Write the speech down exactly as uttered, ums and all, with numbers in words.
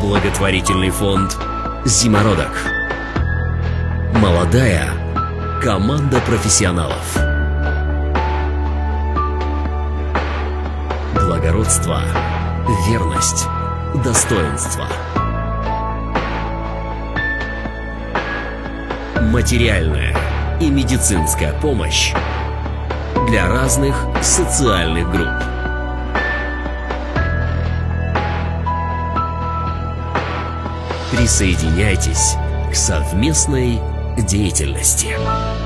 Благотворительный фонд «Зимородок». Молодая команда профессионалов. Благородство, верность, достоинство. Материальная и медицинская помощь для разных социальных групп. Присоединяйтесь к совместной деятельности.